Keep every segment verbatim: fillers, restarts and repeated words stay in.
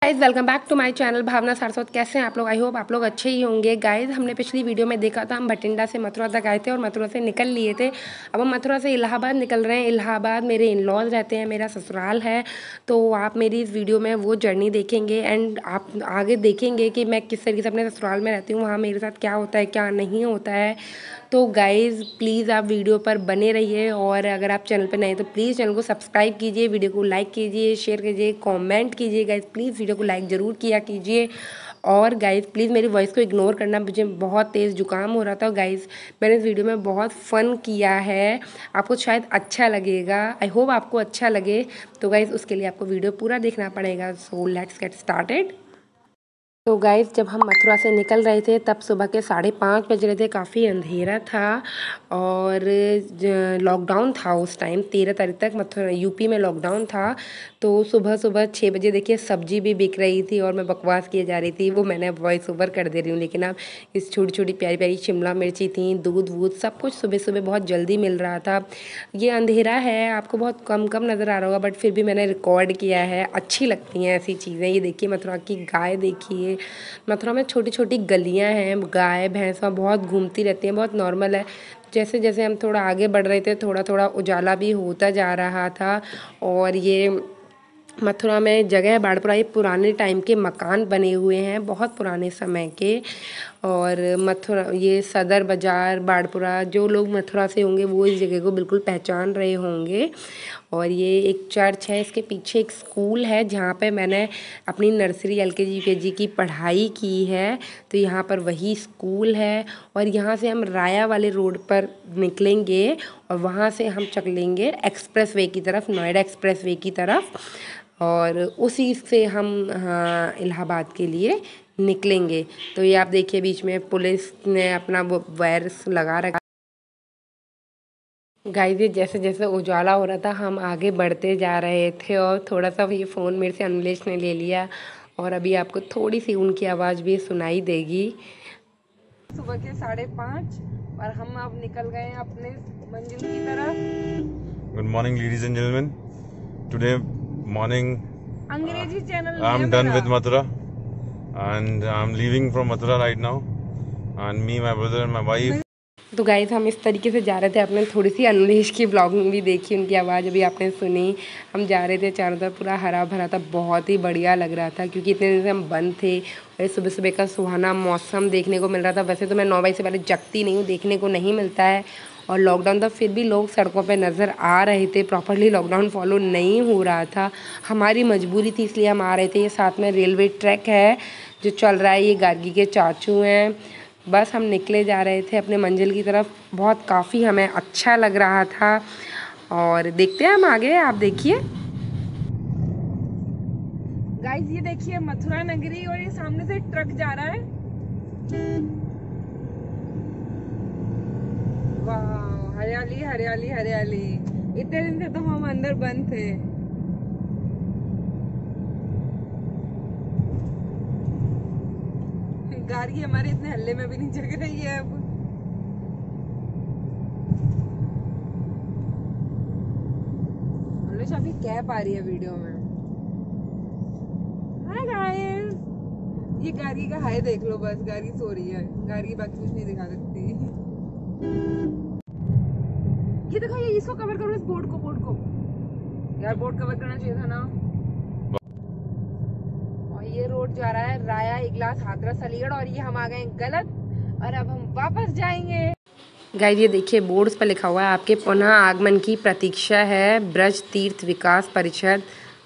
Guys welcome back to my channel Bhavna Saraswat. कैसे हैं आप लोग? आई होप आप लोग अच्छे ही होंगे। गाइज़ हमने पिछली वीडियो में देखा था हम भटिंडा से मथुरा तक आए थे और मथुरा से निकल लिए थे। अब हम मथुरा से इलाहाबाद निकल रहे हैं। इलाहाबाद मेरे इन लॉज रहते हैं, मेरा ससुराल है। तो आप मेरी इस वीडियो में वो जर्नी देखेंगे एंड आप आगे देखेंगे कि मैं किस तरीके से अपने ससुराल में रहती हूँ, वहाँ मेरे साथ क्या होता है क्या नहीं होता है। तो गाइज़ प्लीज़ आप वीडियो पर बने रहिए और अगर आप चैनल पर नए तो प्लीज़ चैनल को सब्सक्राइब कीजिए, वीडियो को लाइक कीजिए, शेयर कीजिए, कमेंट कीजिए। गाइज़ प्लीज़ वीडियो को लाइक ज़रूर किया कीजिए। और गाइज़ प्लीज़ मेरी वॉइस को इग्नोर करना, मुझे बहुत तेज़ जुकाम हो रहा था। गाइज़ मैंने इस वीडियो में बहुत फ़न किया है, आपको शायद अच्छा लगेगा। आई होप आपको अच्छा लगे। तो गाइज़ उसके लिए आपको वीडियो पूरा देखना पड़ेगा। So let's get started. तो गाइज़ जब हम मथुरा से निकल रहे थे तब सुबह के साढ़े पाँच बज रहे थे, काफ़ी अंधेरा था और लॉकडाउन था उस टाइम। तेरह तारीख तक मथुरा यूपी में लॉकडाउन था। तो सुबह सुबह छः बजे देखिए सब्जी भी बिक रही थी और मैं बकवास किए जा रही थी, वो मैंने अब वॉइस ओवर कर दे रही हूँ। लेकिन अब इस छोटी छोटी प्यारी प्यारी शिमला मिर्ची थी, दूध वूध सब कुछ सुबह सुबह बहुत जल्दी मिल रहा था। ये अंधेरा है, आपको बहुत कम कम नज़र आ रहा होगा, बट फिर भी मैंने रिकॉर्ड किया है। अच्छी लगती हैं ऐसी चीज़ें। ये देखिए मथुरा की गाय देखिए, मथुरा में छोटी छोटी गलियां हैं, गाय भैंस वहाँ बहुत घूमती रहती हैं, बहुत नॉर्मल है। जैसे जैसे हम थोड़ा आगे बढ़ रहे थे थोड़ा थोड़ा उजाला भी होता जा रहा था। और ये मथुरा में जगह है बाड़पुरा, ये पुराने टाइम के मकान बने हुए हैं, बहुत पुराने समय के। और मथुरा ये सदर बाज़ार बाड़पुरा, जो लोग मथुरा से होंगे वो इस जगह को बिल्कुल पहचान रहे होंगे। और ये एक चर्च है, इसके पीछे एक स्कूल है जहाँ पे मैंने अपनी नर्सरी एल के जी यू के जी की पढ़ाई की है। तो यहाँ पर वही स्कूल है और यहाँ से हम राया वाले रोड पर निकलेंगे और वहाँ से हम चलेंगे एक्सप्रेस वे की तरफ, नोएडा एक्सप्रेस वे की तरफ। और उसी से हम हाँ इलाहाबाद के लिए निकलेंगे। तो ये आप देखिए बीच में पुलिस ने अपना वो वायरस लगा रखा। गाइस ये जैसे जैसे उजाला हो रहा था हम आगे बढ़ते जा रहे थे और थोड़ा सा ये फ़ोन मेरे से अनलेश ने ले लिया और अभी आपको थोड़ी सी उनकी आवाज़ भी सुनाई देगी। सुबह के साढ़े पाँच और हम अब निकल गए हैं अपने मंजिल की तरफ। Good morning ladies and gentleman, today morning अंग्रेजी channel I am done with Mathura and I'm leaving from Mathura right now and me, my brother and my wife। तो गाइस हम इस तरीके से जा रहे थे, आपने थोड़ी सी अनलेश की ब्लॉगिंग भी देखी, उनकी आवाज़ अभी आपने सुनी। हम जा रहे थे, चारों तरफ पूरा हरा भरा था, बहुत ही बढ़िया लग रहा था क्योंकि इतने दिन से हम बंद थे और सुबह सुबह का सुहाना मौसम देखने को मिल रहा था। वैसे तो मैं नौ बजे से पहले जगती नहीं हूँ, देखने को नहीं मिलता है और लॉकडाउन था फिर भी लोग सड़कों पे नज़र आ रहे थे। प्रॉपरली लॉकडाउन फॉलो नहीं हो रहा था, हमारी मजबूरी थी इसलिए हम आ रहे थे। ये साथ में रेलवे ट्रैक है जो चल रहा है, ये गार्गी के चाचू हैं। बस हम निकले जा रहे थे अपने मंजिल की तरफ, बहुत काफ़ी हमें अच्छा लग रहा था और देखते हैं हम आगे। आप देखिए गाइस, ये देखिए मथुरा नगरी और ये सामने से ट्रक जा रहा है। वाह, हरियाली हरियाली हरियाली। इतने दिन से तो हम अंदर बंद थे। गाड़ी हमारे इतने हल्ले में भी नहीं जग रही है अब। हमेशा भी कैप आ रही है वीडियो में। हाय गाइस, ये गाड़ी का हाय देख लो, बस गाड़ी सो रही है, गाड़ी बाकी कुछ नहीं दिखा सकती। ये देखो, ये इसको कवर करो, इस बोर्ड को बोर्ड को यार, बोर्ड कवर करना चाहिए था ना। और ये रोड जा रहा है राया इगलास हाथरस अलीगढ़ और ये हम आ गए गलत और अब हम वापस जाएंगे। गाइस ये देखिए बोर्ड्स पर लिखा हुआ है आपके पुनः आगमन की प्रतीक्षा है, ब्रज तीर्थ विकास परिषद।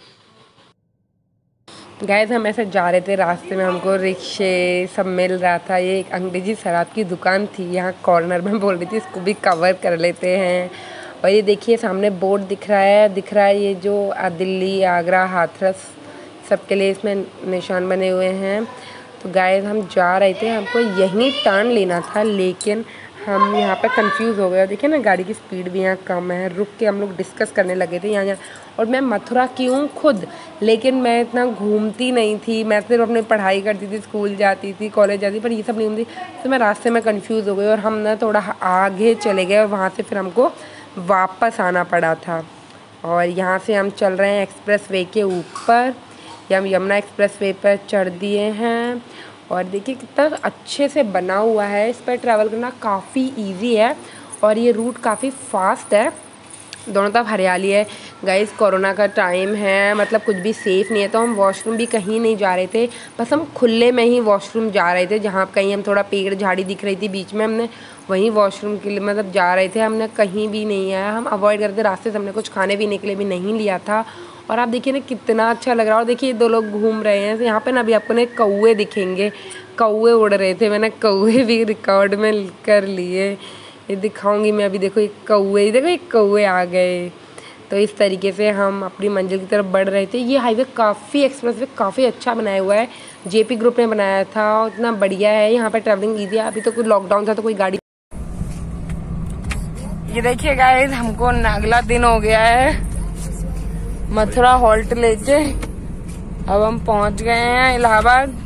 गाइस हम ऐसे जा रहे थे, रास्ते में हमको रिक्शे सब मिल रहा था। ये एक अंग्रेजी शराब की दुकान थी यहाँ कॉर्नर में, बोल रही थी इसको भी कवर कर लेते हैं। और ये देखिए सामने बोर्ड दिख रहा है दिख रहा है ये जो दिल्ली आगरा हाथरस सबके लिए इसमें निशान बने हुए हैं। तो गाइस हम जा रहे थे, हमको यहीं टर्न लेना था लेकिन हम यहाँ पर कंफ्यूज हो गए। देखिए ना गाड़ी की स्पीड भी यहाँ कम है, रुक के हम लोग डिस्कस करने लगे थे यहाँ यहाँ। और मैं मथुरा की हूँ खुद, लेकिन मैं इतना घूमती नहीं थी, मैं सिर्फ अपनी पढ़ाई करती थी, स्कूल जाती थी, कॉलेज जाती थी, पर ये सब नहीं घूमती। तो मैं रास्ते में कंफ्यूज हो गई और हम ना थोड़ा आगे चले गए और वहाँ से फिर हमको वापस आना पड़ा था। और यहाँ से हम चल रहे हैं एक्सप्रेस वे के ऊपर। ये हम यमुना एक्सप्रेस वे पर चढ़ दिए हैं और देखिए कितना अच्छे से बना हुआ है। इस पर ट्रैवल करना काफ़ी इजी है और ये रूट काफ़ी फास्ट है। दोनों तरफ हरियाली है। गाइस कोरोना का टाइम है, मतलब कुछ भी सेफ़ नहीं है, तो हम वॉशरूम भी कहीं नहीं जा रहे थे, बस हम खुले में ही वॉशरूम जा रहे थे। जहाँ कहीं हम थोड़ा पेड़ झाड़ी दिख रही थी बीच में, हमने वहीं वॉशरूम के लिए मतलब जा रहे थे। हमने कहीं भी नहीं आया, हम अवॉइड करते रास्ते से। हमने कुछ खाने पीने के लिए भी नहीं लिया था। और आप देखिए ना कितना अच्छा लग रहा है। और देखिए दो लोग घूम रहे हैं यहाँ पे ना। अभी आपको ना कौवे दिखेंगे, कौवे उड़ रहे थे। मैंने कौवे भी रिकॉर्ड में कर लिए, ये दिखाऊंगी मैं अभी। देखो एक कौवे, देखो एक कौवे आ गए। तो इस तरीके से हम अपनी मंजिल की तरफ बढ़ रहे थे। ये हाईवे काफ़ी एक्सप्रेस वे काफ़ी अच्छा बनाया हुआ है, जेपी ग्रुप ने बनाया था और इतना बढ़िया है। यहाँ पर ट्रैवलिंग ईजी है। अभी तो कोई लॉकडाउन था तो कोई गाड़ी। ये देखिए गाइस, हमको अगला दिन हो गया है मथुरा हॉल्ट लेके। अब हम पहुंच गए हैं इलाहाबाद।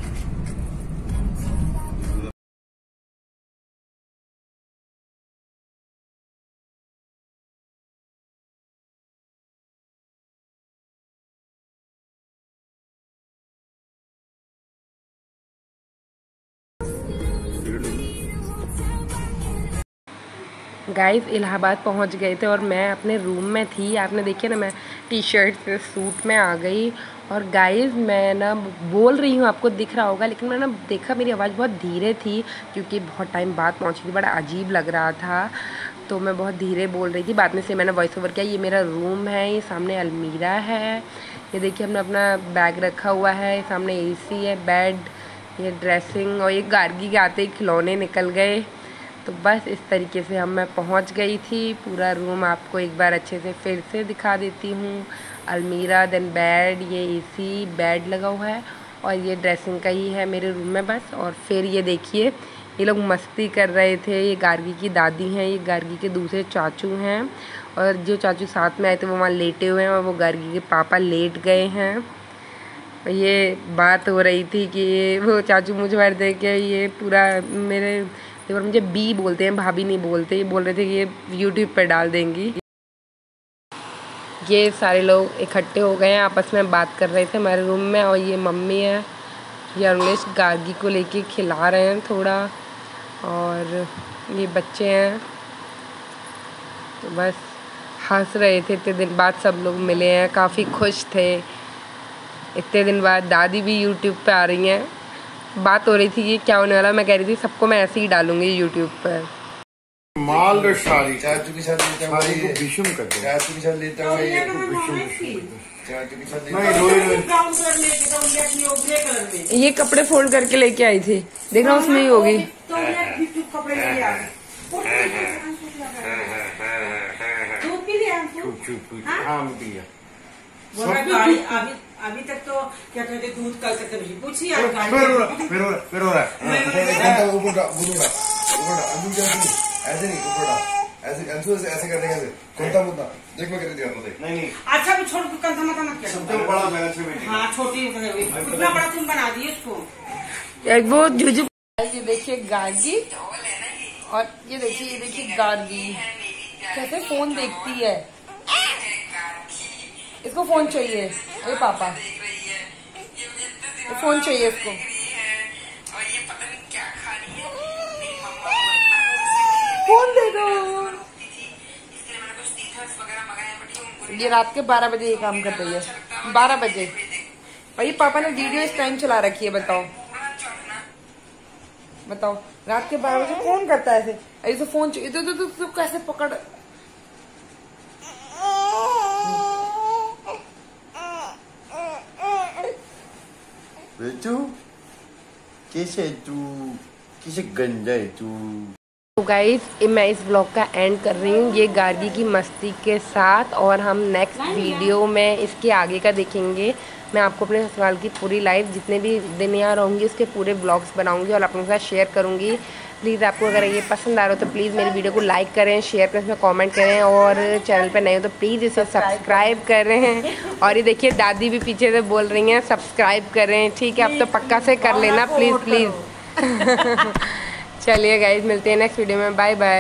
गाइस इलाहाबाद पहुंच गए थे और मैं अपने रूम में थी। आपने देखिए ना, मैं टी शर्ट से सूट में आ गई। और गाइस मैं ना बोल रही हूँ, आपको दिख रहा होगा, लेकिन मैंने देखा मेरी आवाज़ बहुत धीरे थी क्योंकि बहुत टाइम बाद पहुँची थी। बड़ा अजीब लग रहा था तो मैं बहुत धीरे बोल रही थी। बाद में से मैंने वॉइस ओवर किया। ये मेरा रूम है, ये सामने अलमीरा है, ये देखिए हमने अपना बैग रखा हुआ है, ये सामने ए सी है, बेड, ये ड्रेसिंग, और ये गार्गी के आते ही खिलौने निकल गए। तो बस इस तरीके से हम मैं पहुंच गई थी। पूरा रूम आपको एक बार अच्छे से फिर से दिखा देती हूँ। अलमीरा, देन बेड, ये एसी, बेड लगा हुआ है और ये ड्रेसिंग का ही है मेरे रूम में बस। और फिर ये देखिए ये लोग मस्ती कर रहे थे। ये गार्गी की दादी हैं, ये गार्गी के दूसरे चाचू हैं और जो चाचू साथ में आए थे वो वहाँ लेटे हुए हैं और वो गार्गी के पापा लेट गए हैं। ये बात हो रही थी कि वो चाचू मुझे बाहर देख के ये पूरा मेरे और मुझे बी बोलते हैं, भाभी नहीं बोलते। ये बोल रहे थे कि ये यूट्यूब पर डाल देंगी। ये सारे लोग इकट्ठे हो गए हैं, आपस में बात कर रहे थे हमारे रूम में। और ये मम्मी है, ये अंग्लेश गार्गी को लेके खिला रहे हैं थोड़ा, और ये बच्चे हैं। तो बस हंस रहे थे। इतने दिन बाद सब लोग मिले हैं, काफ़ी खुश थे। इतने दिन बाद दादी भी यूट्यूब पे आ रही हैं। बात हो रही थी कि क्या होने वाला, मैं कह रही थी सबको मैं ऐसे ही डालूंगी यूट्यूब पर। माल शादी चाचू के साथ लेता हुआ ये विषम करते हैं, चाचू के साथ लेता हुआ ये विषम चाचू के साथ लेता हुआ। ये कपड़े फोल्ड करके लेके आई थी, देख रहा हूँ उसमें ही होगी। अभी तक तो क्या कहते दूध कल तक नहीं पूछी। ऐसे नहीं ऐसे ऐसे ऐसे करने कैसे कौनता मुद्दा देख मैं कर दिया नहीं नहीं अच्छा भी छोड़ कंधा मत मत कर। सबसे बड़ा मैंने से बेटी हाँ छोटी कितना बड़ा तुम बना दिए उसको। एक वो जुजू। ये देखिए गार्गी और ये देखिए ये देखिए गार्गी कैसे फोन देखती है। इसको फोन चाहिए, अरे पापा ये फोन चाहिए इसको। फोन दे दो। ये रात के बारह बजे ये काम कर रही है, बारह बजे। और ये पापा ने वीडियो इस टाइम चला रखी है। बताओ बताओ रात के बारह बजे कौन करता है ऐसे? ऐसे फोन चाहिए तो, तो, तो, तो कैसे पकड़। तू कैसे तू कैसे गंजा है तू। तो गाइस मैं इस ब्लॉग का एंड कर रही हूँ ये गार्गी की मस्ती के साथ। और हम नेक्स्ट वीडियो में इसके आगे का देखेंगे। मैं आपको अपने ससुराल की पूरी लाइफ जितने भी दिन यहाँ रहूँगी उसके पूरे ब्लॉग्स बनाऊँगी और अपने साथ शेयर करूँगी। प्लीज़ आपको अगर ये पसंद आ रहा हो तो प्लीज़ मेरी वीडियो को लाइक करें, शेयर करें, इसमें कमेंट करें और चैनल पर नए हो तो प्लीज़ इसे सब्सक्राइब करें। और ये देखिए दादी भी पीछे से बोल रही हैं सब्सक्राइब करें। ठीक है, अब तो पक्का से कर लेना प्लीज़ प्लीज़। चलिए गाइज मिलते हैं नेक्स्ट वीडियो में, बाय बाय।